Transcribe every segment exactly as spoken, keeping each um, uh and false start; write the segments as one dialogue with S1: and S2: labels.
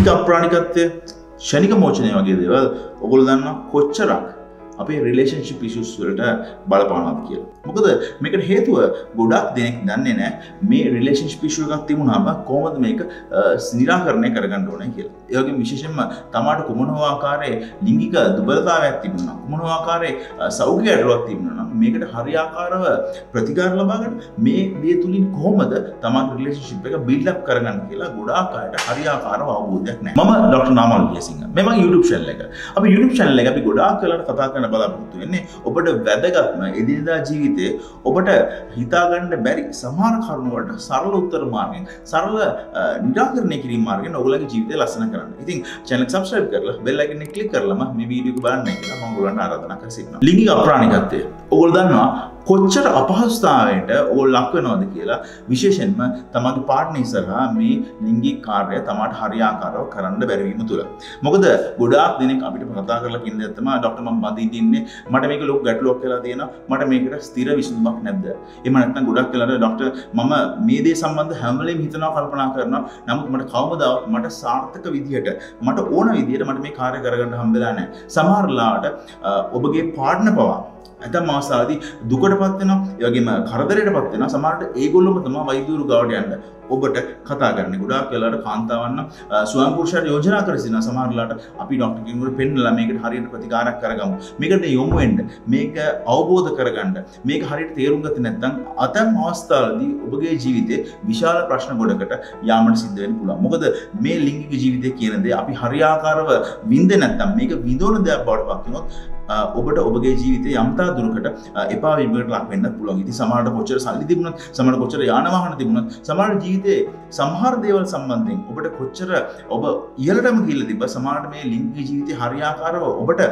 S1: ලිංගික අප්‍රාණිකත්වය, ෂණික මෝචනය වගේ දේවල් ඔයගොල්ලෝ දන්නවා කොච්චරක් අපේ රිලේෂන්ෂිප් ඉෂුස් වලට බලපානවාද කියලා. මොකද මේකට හේතුව ගොඩක් දෙනෙක් දන්නේ නැහැ මේ රිලේෂන්ෂිප් ඉෂුව එකක් තිබුණාම කොහොමද මේක නිරාකරණය කරගන්න ඕනේ කියලා. ඒ වගේම විශේෂයෙන්ම තමාට කුමන හෝ ආකාරයේ ලිංගික දුබලතාවයක් තිබුණා, කුමන හෝ ආකාරයේ සෞඛ්‍ය ගැටලුවක් තිබුණා නම් මේකට හරියාකාරව ප්‍රතිකාර ලබා ගන්න මේ දේ තුලින් කොහොමද තමාගේ රිලේෂන්ෂිප් එක බිල්ඩ් අප් කරගන්න කියලා ගොඩාක් අයට හරියාකාරව අවබෝධයක් නැහැ. මම ડોક્ટર නාමල් විජේසිංහ. මේ මගේ YouTube channel එක. අපි YouTube channel එක අපි ගොඩාක් වෙලාවට කතා කරන බලාපොරොත්තු වෙන්නේ ඔබට වැදගත්ම එදිනෙදා ජීවිතයේ ඔබට හිතාගන්න බැරි සමහර කරුණු වලට සරල උත්තර මාර්ගයෙන් සරල නිරාකරණය කිරීම මාර්ගයෙන් ඔයගොල්ලන්ගේ ජීවිතය ලස්සන කරන්න. ඉතින් channel එක subscribe කරලා bell icon එක click කරලාම මේ වීඩියෝ එක බලන්න කියලා මම ඔයගොල්ලන්ට ආරාධනා කර සිටිනවා. ලිංගික අප්‍රාණිකත්වය. ඔයගොල්ලෝ දන්නවා කොච්චර අපහසුතාවයට ඔයගොල්ලෝ ලක් වෙනවද කියලා. විශේෂයෙන්ම තමන්ගේ පාර්ට්නර් ඉස්සරහා මේ ලිංගික කාර්යය තමාට හරියාකාරව කරන්න බැරි වීම තුල. මොකද ගොඩාක් දෙනෙක් අපිට කතා කරලා කියන්නේ තමයි ડોક્ટર මම බඳින්න ඉන්නේ මට මේක ලොකු ගැටලුවක් කියලා තියෙනවා මට මේකට ස්ථිර විසඳුමක් නැද්ද? එහෙම නැත්නම් ගොඩක් වෙලාවට ડોક્ટર මම මේ දේ සම්බන්ධ හැම වෙලෙම හිතනවා කල්පනා කරනවා නමුත් මට කවමදාවත් මට සාර්ථක විදිහට මට ඕන විදිහට මට මේ කාර්ය කරගන්න හම්බෙලා නැහැ. සමහර ලාට ඔබගේ පාර්ට්නර් පවා ඇතම් අවස්ථාවලදී දුකටපත් වෙනවා, ඒ වගේම කරදරයටපත් වෙනවා. සමහරට ඒගොල්ලොම තමයි වෛද්‍යවරු ගාවට යන්න ඔබට කතා කරන්නේ. ගොඩාක් වෙලාවට කාන්තාවන් නම් ස්වයං පුරුෂයාට යෝජනා කර සිටිනවා. සමහරලාට අපි ડોක්ටර් කෙනෙකුට පෙන්නලා මේකට හරියට ප්‍රතිකාරයක් කරගමු. මේකට යොමු වෙන්න, මේක අවබෝධ කරගන්න, මේක හරියට තේරුම් ගත්තේ නැත්නම් අතම් අවස්ථාවලදී ඔබගේ ජීවිතේ විශාල ප්‍රශ්න ගොඩකට යාමට සිද්ධ වෙන්න පුළුවන්. මොකද මේ ලිංගික ජීවිතය කියන දේ අපි හරියාකාරව විඳ නැත්නම් මේක විඳෝන දෙයක් බවට පත් වෙනොත් ඔබට ඔබගේ ජීවිතේ යම්තා දුරකට එපා වීමකට ලක් වෙන්න පුළුවන්. ඉතින් සමහරට කොච්චර සල්ලි තිබුණත්, සමහරට කොච්චර යාන වාහන තිබුණත්, සමහර ජීවිතේ සමහර දේවල් සම්බන්ධයෙන් ඔබට කොච්චර ඔබ ඉහළටම ගිහිල්ලා තිබ්බ සමහරට මේ ලිංගික ජීවිතේ හරියාකාරව ඔබට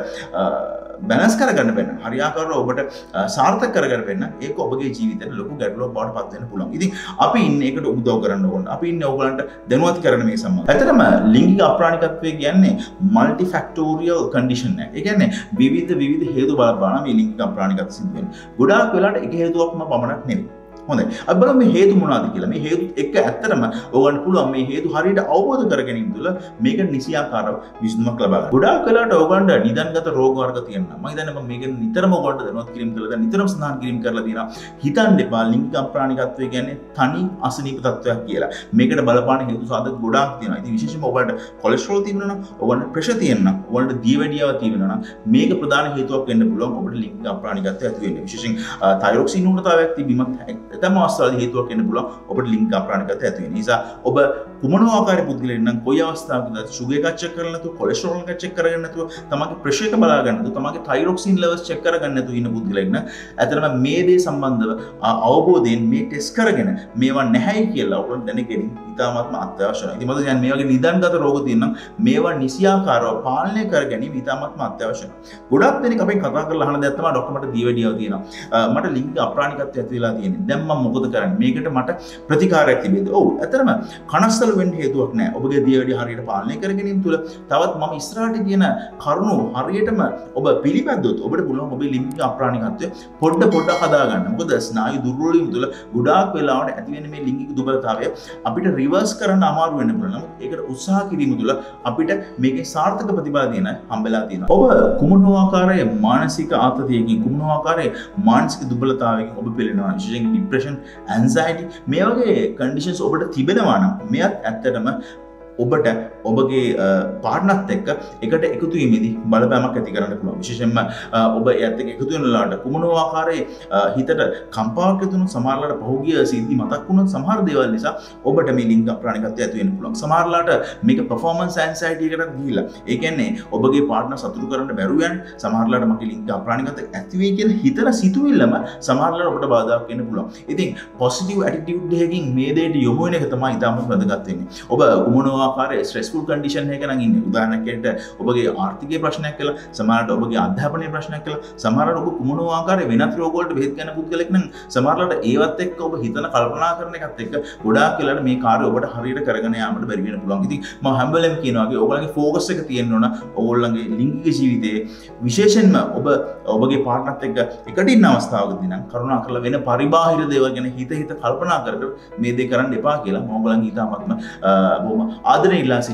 S1: බැලන්ස් කරගන්න බැන්න, හරියාකාරව ඔබට සාර්ථක කරගන්න බැන්න ඒක ඔබගේ ජීවිතේට ලොකු ගැටලුවක් බවට පත් වෙන්න පුළුවන්. ඉතින් අපි ඉන්නේ ඒකට උදව් කරන්න ඕන. අපි ඉන්නේ ඔයගලන්ට දැනුවත් කරන්න මේ සම්බන්ධයෙන්. ඇත්තටම ලිංගික අප්‍රාණිකත්වය කියන්නේ මල්ටි ෆැක්ටෝරියල් කන්ඩිෂන් එක. ඒ කියන්නේ විවිධ විවිධ හේතු බලපාන මේ ලිංගික අප්‍රාණිකත්වය සිද්ධ වෙන්නේ. ගොඩාක් වෙලාවට එක හේතුවක්ම පමණක් නෙවෙයි. හොඳයි. අපි බලමු මේ හේතු මොනවාද කියලා. මේ හේතු එක්ක ඇත්තටම ඔයගොල්ලන්ට පුළුවන් මේ හේතු හරියට අවබෝධ කර ගැනීම තුළ මේක නිසියාකාරව විසඳුමක් ලබා ගන්න. ගොඩාක් වෙලාවට ඔයගොල්ලන්ට නිදන්ගත රෝග වර්ග තියෙනවා. මම හිතන්නේ මම මේක නිතරම ඔයගොල්ලන්ට දැනුවත් කිරීම කළා. දැන් නිතරම සඳහන් කිරීම කරලා තියෙනවා. හිතන්න එපා ලිංගික අප්‍රාණිකත්වය කියන්නේ තනි අසනීප තත්වයක් කියලා. මේකට බලපාන හේතු සාධක ගොඩාක් තියෙනවා. ඉතින් විශේෂයෙන්ම ඔයගොල්ලන්ට කොලෙස්ටරෝල් තියෙනවා නම්, ඔයගොල්ලන්ට ප්‍රෙෂර් තියෙනවා නම්, ඔයගොල්ලන්ට දියවැඩියාව තියෙනවා නම් මේක ප්‍රධාන හේතුවක් වෙන්න පුළුවන් ඔබට ලිංගික අප්‍රාණිකත්වය ඇති වෙන්න. විශේෂයෙන් තයිරොක්සින් ඌනතාවයක් තිබීමත් ඇතම අවස්ථාවලදී හේතුවක් වෙන්න පුළුවන් ඔබට ලිංගික අප්‍රාණිකත්වය ඇති වෙන නිසා ඔබ කුමන ආකාරයේ පුද්ගලයෙක් නම් කොයි අවස්ථාවකද සුගර් එකක් චෙක් කරලා නැතුව කොලෙස්ටරෝල් එකක් චෙක් කරගන්න නැතුව තමගේ ප්‍රෙෂර් එක බලා ගන්න නැතුව තමගේ තයිරොක්සින් ලෙවල්ස් චෙක් කරගන්න නැතුව ඉන්න පුද්ගලයෙක් නම් ඇත්තටම මේ දේ සම්බන්ධව අවබෝධයෙන් මේ ටෙස්ට් කරගෙන මේවා නැහැයි කියලා ඔයගොල්ලෝ දැනගෙන ඉතාමත්ම අත්‍යවශ්‍යයි. ඉතින් මොකද කියන්නේ මේ වගේ නිදන්ගත රෝග තියෙනවා මේවා නිසියාකාරව පාලනය කර ගැනීම ඉතාමත්ම අත්‍යවශ්‍යයි. ගොඩක් දෙනෙක් අපෙන් කතා කරලා අහන දෙයක් තමයි ડોක්ටර් මට දියවැඩියාව තියෙනවා. මට ලිංගික අප්‍රාණිකත්වය ඇති වෙලා තියෙන්නේ. දැන් මම මොකද කරන්නේ? මේකට මට ප්‍රතිකාරයක් තිබෙද? ඔව්. ඇත්තටම කනස්සලු වෙන්න හේතුවක් නැහැ. ඔබගේ දියවැඩිය හරියට පාලනය කර ගැනීම තුළ තවත් මම ඉස්සරහට කියන කරුණු හරියටම ඔබ පිළිපැද්දොත් ඔබට පුළුවන් ඔබේ ලිංගික අප්‍රාණිකත්වය පොඩ පොඩ හදා ගන්න. මොකද ස්නායු දුර්වල වීම තුළ ගොඩාක් වෙලාවට ඇති වෙන මේ ලිංගික දුබලතාවය අපිට රිවර්ස් කරන්න අමාරු වෙන්න පුළුවන්. නමුත් ඒකට උත්සාහ කිරීම තුළ අපිට මේකේ සාර්ථක ප්‍රතිඵල දෙන හම්බෙලා තියෙනවා. ඔබ කුමන ආකාරයේ මානසික ආතතියකින්, කුමන ආකාරයේ මානසික දුබලතාවයකින් ඔබ පෙළෙනවා. විශේෂයෙන් ડિප්‍රෙෂන්, ඇන්සයිටි මේ වගේ කන්ඩිෂන්ස් ඔබට තිබෙනවා නම් මෙයත් ඇත්තටම ඔබට ඔබගේ පාර්ට්නර්ත් එක්ක එකට එකතු වීමේදී බලපෑමක් ඇති කරන්න පුළුවන්. විශේෂයෙන්ම ඔබ එයත් එක්ක එකතු වෙන ලාට කුමන ආකාරයේ හිතට කම්පාවක් ඇති වුණොත්, සමහරලාට පහුගිය සිද්ධි මතක් වුණොත්, සමහර දේවල් නිසා ඔබට මේ ලිංගික අප්‍රාණිකත්වය ඇති වෙන්න පුළුවන්. සමහරලාට මේක performance anxiety එකකට ගිහිලා. ඒ කියන්නේ ඔබගේ පාර්ට්නර් සතුටු කරන්න බැරුව යන්නේ. සමහරලාට මගේ ලිංගික අප්‍රාණිකත්වය ඇති වෙයි කියලා හිතන සිතුවිල්ලම සමහරලාට ඔබට බාධාක් වෙන්න පුළුවන්. ඉතින් positive attitude එකකින් මේ දෙයට යොමු වෙන එක තමයි ඉතාමත් වැදගත් වෙන්නේ. ඔබ කුමන ආකාරයේ ස්ට්‍රෙස්ෆුල් කන්ඩිෂන් එකක නම් ඉන්නේ. උදාහරණයක් ඇරෙට ඔබගේ ආර්ථිකයේ ප්‍රශ්නයක් කියලා, සමහරවිට ඔබගේ අධ්‍යාපනයේ ප්‍රශ්නයක් කියලා, සමහරවිට ඔබ කුමන ආකාරයේ වෙනත් රෝග වලට බෙහෙත් ගන්න පුද්ගලෙක් නම් සමහරවිට ඒවත් එක්ක ඔබ හිතන කල්පනා කරන එකත් එක්ක ගොඩාක් වෙලාවට මේ කාර්ය ඔබට හරියට කරගෙන යාමට බැරි වෙන්න පුළුවන්. ඉතින් මම හැම වෙලෙම කියනවා වගේ ඔයගොල්ලන්ගේ ફોකස් එක තියෙන්න ඕන ඔයගොල්ලන්ගේ ලිංගික ජීවිතයේ විශේෂයෙන්ම ඔබ ඔබගේ පාර්ට්නර්ත් එක්ක එකට ඉන්න අවස්ථාවකදී නම් කරුණා කරලා වෙන පරිබාහිර දේවල් ගැන හිත හිත කල්පනා කර කර මේ දේ කරන්න එපා කියලා මම ඔයගොල්ලන්ගේ ඉතාමත්ම බොහොම ආදරෙන් ඉල්ලා සිටිනවා.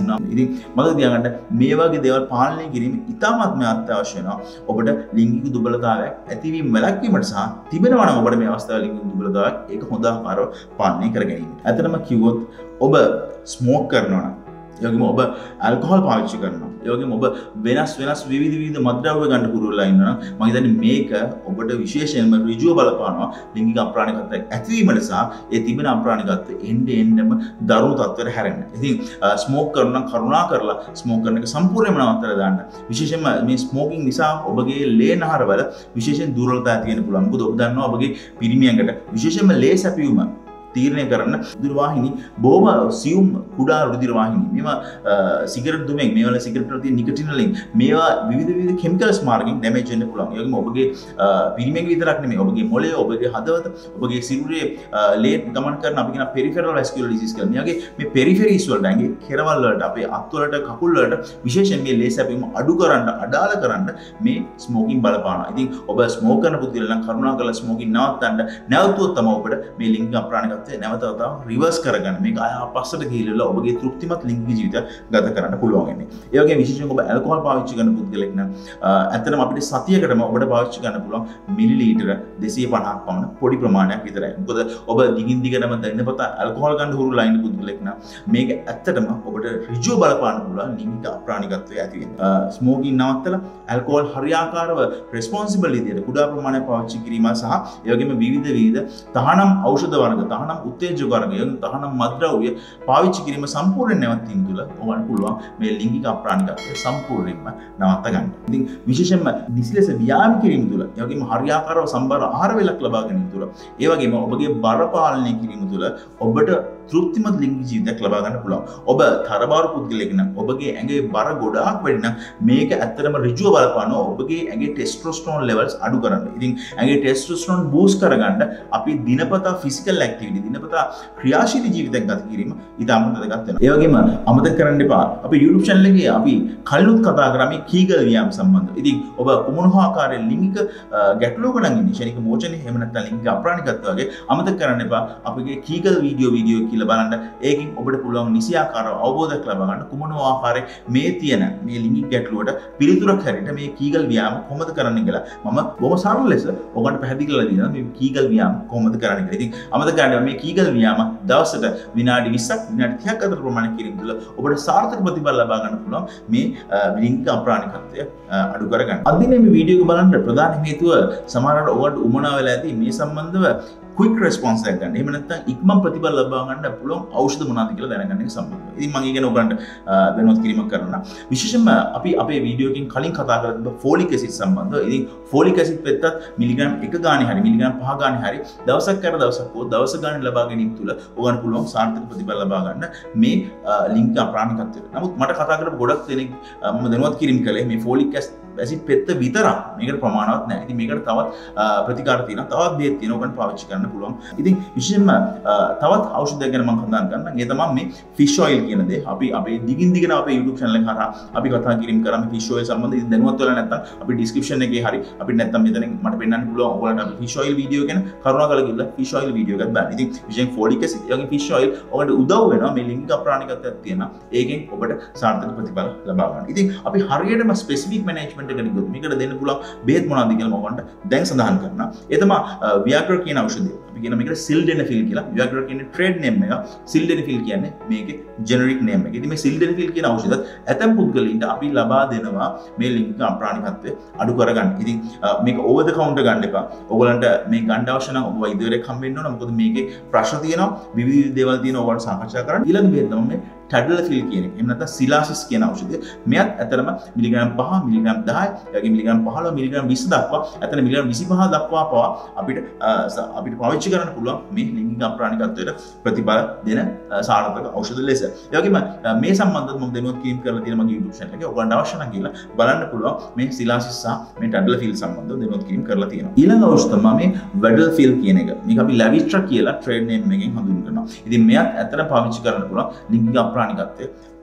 S1: වෙනවා. ඉතින් මතක තියාගන්න මේ වගේ දේවල් පාලනය කිරීම ඉතාමත්ම අත්‍යවශ්‍ය වෙනවා. ඔබට ලිංගික දුබලතාවයක් ඇතිවීම වැළැක්වීමට සහ තිබෙනවා නම් ඔබට මේ අවස්ථාවේ ලිංගික දුබලතාවයක් ඒක හොඳ ආකාරව පාලනය කර ගැනීමට. ඇත්තටම කිව්වොත් ඔබ ස්මෝක් කරනවා නම් ඒ වගේම ඔබ ඇල්කොහොල් පාවිච්චි කරනවා. ඒ වගේම ඔබ වෙනස් වෙනස් විවිධ විවිධ මත්ද්‍රව්‍ය ගන්න පුරුදු වෙලා ඉන්නවා නම් මම හිතන්නේ මේක ඔබට විශේෂයෙන්ම ඍජුව බලපානවා ලිංගික අප්‍රාණිකත්වයක් ඇතිවීමට සහ ඒ තිබෙන අප්‍රාණිකත්වය එන්න එන්නම දරුණු තත්ත්වයට හැරෙන්න. ඉතින් ස්මෝක් කරනවා නම් කරුණා කරලා ස්මෝක් කරන එක සම්පූර්ණයෙන්ම නවත්තලා දාන්න. විශේෂයෙන්ම මේ ස්මෝකින් නිසා ඔබගේ ලේ නහරවල විශේෂයෙන් දුර්වලතා ඇති වෙන්න පුළුවන්. මොකද ඔබ දන්නවා ඔබගේ පිරිමියන්කට විශේෂයෙන්ම ලේ සැපියුම තීරණය කරන්න රුධිර වාහිනී බොහොම සියුම් කුඩා රුධිර වාහිනී. මේවා සිගරට් දුමෙන් මේවල සිගරට් වල තියෙන නිකොටින් වලින් මේවා විවිධ විවිධ කෙමිකල්ස් මාර්ගයෙන් ඩැමේජ් වෙන්න පුළුවන්. ඒ වගේම ඔබගේ පිරිමියෙක් විතරක් නෙමෙයි ඔබගේ මොළය, ඔබගේ හදවත, ඔබගේ සිරුරේ ලේ ගමන් කරන අපි කියන පෙරිෆෙරල් වැස්කියුලර් ඩිසීස් කියලා. මේ වගේ මේ පෙරිෆෙරීස් වලට ඇඟේ කෙරවල් වලට අපේ අත් වලට කකුල් වලට විශේෂයෙන් මේ ලේ සැපීම අඩු කරන්න, අඩාල කරන්න මේ ස්මෝකින් බලපානවා. ඉතින් ඔබ ස්මෝක් කරන පුද්ගලයන් නම් කරුණාකරලා ස්මෝකින් නවත්තන්න. නැවතුවොත් තමයි ඔබට මේ ලිංගික අප්‍රාණිකත්වය නැවත වතාවක් රිවර්ස් කරගන්න මේක ආය පස්සට ගිහිල්ලා ඔබගේ තෘප්තිමත් ලිංගික ජීවිතයක් ගත කරන්න පුළුවන් වෙන්නේ. ඒ වගේම විශේෂයෙන් ඔබ ඇල්කොහොල් පාවිච්චි කරන පුද්ගලෙක් නම් ඇත්තටම අපිට සතියකටම ඔබට පාවිච්චි කරන්න පුළුවන් මිලිලීටර දෙසිය පනහක් පමණ පොඩි ප්‍රමාණයක් විතරයි. මොකද ඔබ දිගින් දිගටම දිනපතා ඇල්කොහොල් ගන්න හුරුලා ඉන්න පුද්ගලෙක් නම් මේක ඇත්තටම ඔබට ඍජුව බලපාන්න පුළුවන් ලිංගික අප්‍රාණිකත්වය ඇති වෙන්න. ස්මෝකින් නවත්තලා ඇල්කොහොල් හරියාකාරව රෙස්පොන්සිබල් විදියට කුඩා ප්‍රමාණයක් පාවිච්චි කිරීම සහ ඒ වගේම විවිධ විවිධ තහනම් ඖෂධ වර්ග, තහනම් උත්තේජක වර්ග, තහනම් මත්ද්‍රව්‍ය පාවිච්චි කිරීම සම්පූර්ණයෙන් නැවතීම තුළ ඔබට පුළුවන් මේ ලිංගික අප්‍රාණිකත්වය සම්පූර්ණයෙන්ම නවත්ත ගන්න. ඉතින් විශේෂයෙන්ම නිසිලෙස ව්‍යායාම කිරීම තුළ, ඒ වගේම හරියාකාරව සම්බර ආහාර වේලක් ලබා ගැනීම තුළ, ඒ වගේම ඔබගේ බර පාලනය කිරීම තුළ ඔබට තෘප්තිමත් ලිංගික ජීවිතයක් ලබා ගන්න පුළුවන්. ඔබ තරබාරු පුද්ගලයෙක් නම් ඔබගේ ඇඟේ බර ගොඩාක් වැඩි නම් මේක ඇත්තටම ඍජුව බලපානවා ඔබගේ ඇඟේ ටෙස්ටොස්ටෙරෝන් ලෙවල්ස් අඩු කරන්න. ඉතින් ඇඟේ ටෙස්ටොස්ටෙරෝන් බූස්ට් කරගන්න අපි දිනපතා ෆිසිකල් ඇක්ටිවිටි, දිනපතා ක්‍රියාශීලී ජීවිතයක් ගත කිරීම ඉතාමත් වැදගත් වෙනවා. ඒ වගේම අමතක කරන්න එපා අපි YouTube channel එකේ අපි කලිනුත් කතා කරා මේ කීගල් ව්‍යායාම සම්බන්ධව. ඉතින් ඔබ කුමන හෝ ආකාරයෙන් ලිංගික ගැටලුවක නම් ඉන්නේ ශනික මෝචනේ එහෙම නැත්නම් ලිංගික අප්‍රාණිකත්වය වගේ අමතක කරන්න එපා අපගේ කීගල් වීඩියෝ වීඩියෝ කියලා බලන්න. ඒකින් ඔබට පුළුවන් නිසි ආකාරව අවබෝධයක් ලබා ගන්න කුමන හෝ ආකාරයෙන් මේ තියෙන මේ ලිංගික ගැටලුවට පිළිතුරක් හැරෙන්න මේ කීගල් ව්‍යායාම කොහොමද කරන්න කියලා මම බොහොම සරල ලෙස ඔබට පැහැදිලි කරලා දෙනවා මේ කීගල් ව්‍යායාම කොහොමද කරන්න කියලා. ඉතින් අමතක කරන්න මේ කීගල් ව්‍යායාම දවසට විනාඩි විස්සක් විනාඩි තිහක් අතර ප්‍රමාණයක් කිරීම තුළ ඔබට සාර්ථක ප්‍රතිඵල ලබා ගන්න පුළුවන් මේ ලිංගික අප්‍රාණිකත්වය අඩු කරගන්න. අද දිනේ මේ වීඩියෝ එක බලන්න ප්‍රධාන හේතුව සමහරවිට ඔයාලට උමනා වෙලා ඇති මේ සම්බන්ධව quick response එකක් ගන්න. එහෙම නැත්නම් ඉක්මන් ප්‍රතිඵල ලබා ගන්න පුළුවන් ඖෂධ මොනවද කියලා දැනගන්න එක සම්බන්ධව. ඉතින් මම ඊගෙන ඔයගලන්ට දැනුවත් කිරීමක් කරනවා. විශේෂයෙන්ම අපි අපේ වීඩියෝ එකකින් කලින් කතා කරලා තිබ්බ ෆෝලික් ඇසිඩ් සම්බන්ධව. ඉතින් ෆෝලික් ඇසිඩ් පෙත්තත් මිලිග්‍රෑම් එක ගානේ හරි මිලිග්‍රෑම් පහ ගානේ හරි දවසක් කර දවසක් හෝ දවස ගානේ ලබා ගැනීම තුළ ඔයගලන්ට පුළුවන් සාර්ථක ප්‍රතිඵල ලබා ගන්න මේ ලිංගික අප්‍රාණිකත්වයට. නමුත් මට කතා කරපු ගොඩක් දෙනෙක් මම දැනුවත් කිරීම කළේ මේ ෆෝලික් ඇසිඩ් පෙත්ත විතරක් මේකට ප්‍රමාණවත් නැහැ. ඉතින් මේකට තවත් ප්‍රතිකාර තියෙනවා. තවත් බෙහෙත් තියෙනවා. ඔයගලන්ට පාවිච්චි කරන්න පුළුවන්. ඉතින් විශේෂයෙන්ම තවත් ඖෂධයක් ගැන මම කතා කරන්නම්. ඒ තමයි මේ ෆිෂ් ඔයිල් කියන දේ. අපි අපේ දිගින් දිගට අපේ YouTube channel එක හරහා අපි කතා කිරීම කරා මේ ෆිෂ් ඔයිල් සම්බන්ධව. ඉතින් දැනුවත් වෙලා නැත්නම් අපි description එකේ හරි අපිට නැත්නම් මෙතනින් මට පෙන්නන්න පුළුවන් ඔයගලන්ට අපි ෆිෂ් ඔයිල් වීඩියෝ ගැන කරුණාකරලා ගිහලා ෆිෂ් ඔයිල් වීඩියෝ එකක් බලන්න. ඉතින් විශේෂයෙන් ෆෝලික් ඇසිඩ් යගේ ෆිෂ් ඔයිල් ඔයාලට උදව් වෙනවා මේ ලිංගික අප්‍රාණිකත්වයක් තියෙනවා. ඒකෙන් ඔබට සාර්ථක ප්‍රතිඵල ලබා ගන්න. ඉතින් අපි හරියටම ස්පෙસિෆික් මැනේජ්මන්ට් එකකට ගියොත් මේකට දෙන්න පුළුවන් බෙහෙත් මොනවද කියලා මම ඔයාලට දැන් සඳහන් කරනවා. ඒ තමයි වියාග්‍රා කියන ඖෂධය. අපි කියන මේකට සිල්ඩෙනෆිල් කියලා. වියාග්‍රා කියන්නේ ට්‍රේඩ් නේම් එක. සිල්ඩෙනෆිල් කියන්නේ මේකේ ජෙනරික් නේම් එක. ඉතින් මේ සිල්ඩෙනෆිල් කියන ඖෂධයත් ඇතම් පුද්ගලයින්ට අපි ලබා දෙනවා මේ ලිංගික අප්‍රාණිකත්වය අඩු කරගන්න. ඉතින් මේක ඕවර් ද කවුන්ටර් ගන්න එපා. ඔයගලන්ට මේ ගන්න අවශ්‍ය නම් ඔබ වෛද්‍යවරයෙක් හම්බ වෙන්න ඕන. මොකද මේකේ ප්‍රශ්න තියෙනවා. විවිධ දේවල් තියෙනවා. ඔයාලට සාකච්ඡා කරන්න. ඊළඟ බෙහෙත් තමයි මේ ටැඩලෆිල් කියන එක. එහෙම නැත්නම් සිලාසිස් කියන ඖෂධය. මෙයත් ඇතරම මිලිග්‍රෑම් පහ, මිලිග්‍රෑම් දහය, එවැගේ මිලිග්‍රෑම් පහළොව, මිලිග්‍රෑම් විස්ස දක්වා, ඇතන මිලිග්‍රෑම් විසිපහ දක්වා පවා අපිට අපිට පාවිච්චි කරන්න පුළුවන් මේ ලිංගික අප්‍රාණිකත්වයට ප්‍රතිඵල දෙන සාර්ථක ඖෂධ ලෙස. ඒ වගේම මේ සම්බන්ධව මම දැනුවත් කිරීම කරලා තියෙන මගේ YouTube channel එකේ ඔයගොල්ලන්ට අවශ්‍ය නම් කියලා බලන්න පුළුවන් මේ සිලාසිස් සහ මේ ටැඩලෆිල් සම්බන්ධව දැනුවත් කිරීම කරලා තියෙනවා. ඊළඟ ඖෂධ තමයි මේ වැඩල්ෆිල් කියන එක. මේක අපි ලැවිස්ට්‍රා කියලා ට්‍රේඩ් නේම් එකෙන් හඳුන්වනවා. ඉතින් මෙයත් ඇත්තට පාවිච්චි කරන්න පුළුවන් ලිංගික අප්‍රාණිකත්වය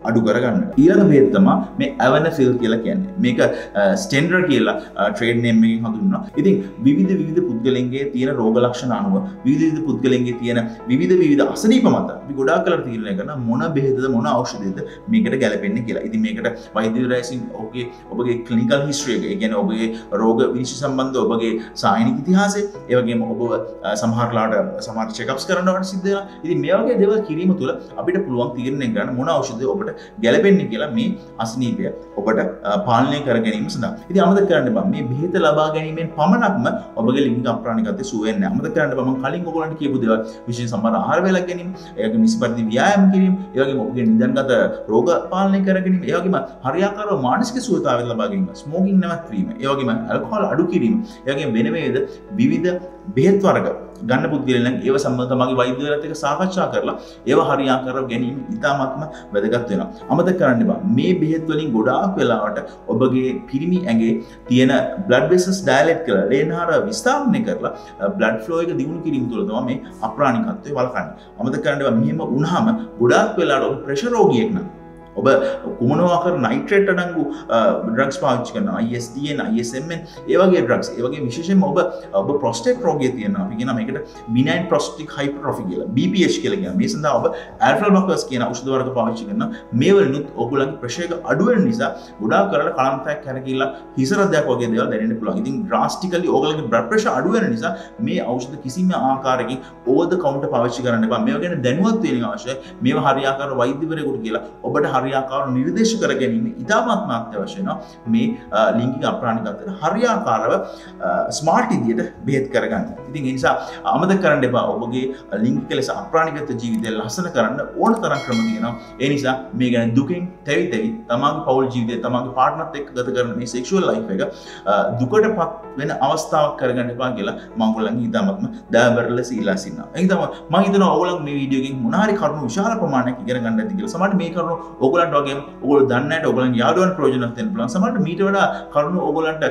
S1: අඩු කරගන්න. ඊළඟ බෙහෙත තමයි මේ ඇවනෆිල් කියලා කියන්නේ. මේක ස්ටෙන්ඩර් කියලා ට්‍රේඩ් නේම් එකකින් හඳුන්වනවා. ඉතින් විවිධ විවිධ පුද්ගලයන්ගේ තියෙන රෝග ලක්ෂණ අනුව විවිධ විවිධ පුද්ගලයන්ගේ තියෙන විවිධ විවිධ අසනීප මත අපි ගොඩාක් කලකට තීරණය කරන මොන බෙහෙතද මොන ඖෂධයද මේකට ගැලපෙන්නේ කියලා. ඉතින් මේකට වෛද්‍යවරයා විසින් ඔබගේ ඔබගේ ක්ලිනිකල් හිස්ටරි එක, ඒ කියන්නේ ඔබගේ රෝග විනිශ්චය සම්බන්ධව ඔබගේ සායනික ඉතිහාසය, ඒ වගේම ඔබ සමහරලාට සමහර චෙකප්ස් කරනවට සිද්ධ වෙනවා. ඉතින් මේ වගේ දේවල් කිරීම තුළ අපිට පුළුවන් තීරණය ගන්න මොන ඖෂධය ඔබට ගැලපෙන්නේ කියලා මේ අසනීපය ඔබට පාලනය කර ගැනීම සඳහා. ඉතින් අමතක කරන්න එපා මේ බෙහෙත ලබා ගැනීමෙන් පමණක්ම ඔබගේ ලිංගික අප්‍රාණිකත්වය සුව වෙන්නේ නැහැ. අමතක කරන්න එපා මම කලින් ඔයගොල්ලන්ට කියපු දේවල් විශේෂ සමහර ආහාර වේලක් ගැනීම, ඒ වගේම නිසි පරිදි ව්‍යායාම කිරීම, ඒ වගේම ඔබගේ නිදන්ගත රෝග පාලනය කර ගැනීම, ඒ වගේම හරියාකාරව මානසික සුවතාවය ලබා ගැනීම, ස්මෝකින් නැවැත්වීම, ඒ වගේම ඇල්කොහොල් අඩු කිරීම, ඒ වගේම වෙන වේද විවිධ බෙහෙත් වර්ග ගන්න පුද්ගලයන් නම් ඒව සම්බන්ධව තමගේ වෛද්‍යවරයාත් එක්ක සාකච්ඡා කරලා ඒව හරියාකාරව ගැනීම ඉතාමත්ම වැදගත් වෙනවා. අමතක කරන්න එපා මේ බෙහෙත් වලින් ගොඩාක් වෙලාවට ඔබගේ පිරිමි ඇඟේ තියෙන blood vessels dilate කරලා ලේනාර විස්තාරණය කරලා blood flow එක දියුණු කිරීම තුළ තමයි මේ අප්‍රාණිකත්වය වළක්වන්නේ. අමතක කරන්න එපා මෙහෙම වුණාම ගොඩාක් වෙලාවට ඔබ ප්‍රෙෂර් රෝගියෙක් නම් ඔබ කුමනවාකර නයිට්‍රේට් අඩංගු ඩ්‍රග්ස් පාවිච්චි කරනවා, I S D N, I S M N ඒ වගේ ඩ්‍රග්ස්. ඒ වගේ විශේෂයෙන්ම ඔබ ඔබ ප්‍රොස්ටේට් රෝගය තියෙනවා. අපි කියනවා මේකට benign prostatic hypertrophy කියලා, B P H කියලා කියනවා. මේ සඳහා ඔබ alpha blockers කියන ඖෂධ වර්ග පාවිච්චි කරනවා. මේ වලිනුත් ඔයගොල්ලන්ගේ ප්‍රෙෂර් එක අඩු වෙන නිසා ගොඩාක් කරලා කලන්තයක් කරකිලා හිස රදයක් වගේ දේවල් දැනෙන්න පුළුවන්. ඉතින් drastically ඔයගොල්ලන්ගේ blood pressure අඩු වෙන නිසා මේ ඖෂධ කිසිම ආකාරයකින් over the counter පාවිච්චි කරන්න එපා. මේවා ගැන දැනුවත් වෙන්න අවශ්‍යයි. මේවා හරියාකාරව වෛද්‍යවරයෙකුට කියලා ඔබට හරියාකාරව නිර්දේශ කර ගැනීම ඉතාමත්ම අත්‍යවශ්‍ය වෙනවා. මේ ලිංගික අප්‍රාණිකත්වයට හරියාකාරව ස්මාර්ට් විදියට බෙහෙත් කරගන්න. ඉතින් ඒ නිසා අමතක කරන්න එපා ඔබගේ ලිංගික ලෙස අප්‍රාණිකත්ව ජීවිතය ලස්සන කරන්න ඕන තරම් ක්‍රම තියෙනවා. ඒ නිසා මේ ගැන දුකින් තැවි තැවි තමන්ගේ පෞල් ජීවිතය තමන්ගේ පාර්ට්නර්ත් එක්ක ගත කරන මේ සෙක්ෂුවල් ලයිෆ් එක දුකටපත් වෙන අවස්ථාවක් කරගන්න එපා කියලා මම ඔයගොල්ලන්ගේ ඉතාමත්ම දයාබර ලෙස ඉල්ලා සිටිනවා. ඒ නිසා මම හිතනවා ඔයගොල්ලන් මේ වීඩියෝ එකෙන් මොන හරි කරුණු විශාල ප්‍රමාණයක් ඉගෙන ගන්න ඇති කියලා. සමහරවිට මේ කරුණු ඔයගොල්ලන්ට වගේම ඔයගොල්ලෝ දන්නේ නැහැ ඔයගොල්ලන්ගේ යාළුවන් ප්‍රයෝජනවත් වෙන්න පුළුවන්. සමහරවිට මීට වඩා කරුණු ඔයගොල්ලන්ට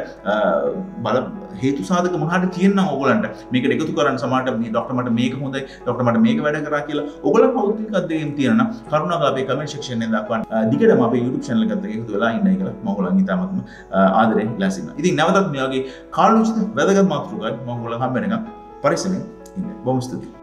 S1: බල හේතු සාධක මොනවාට තියෙනවා ඔයගොල්ලන්ට මේකට එකතු කරන්න. සමහරවිට මේ ડોක්ටර් මට මේක හොඳයි, ડોක්ටර් මට මේක වැඩ කරා කියලා ඔයගොල්ලන් පෞද්ගලික අධ්‍යයනයක් තියෙනවා නම් කරුණාකරලා අපේ කමෙන්ට් සෙක්ෂන් එකෙන් දක්වන්න. දිගටම අපේ YouTube channel එකත් එක්ක එකතු වෙලා ඉන්නයි කියලා මම ඔයගොල්ලන් ඉතාමත්ම ආදරෙන් ඉල්ලා සිටිනවා. ඉතින් නැවතත් මේ වගේ කාලෝචිත වැදගත් මාතෘකාවක් මම ඔයගොල්ලන් හම්බ වෙනකම් පරිස්සමෙන් ඉන්න. බොහොම ස්තුතියි.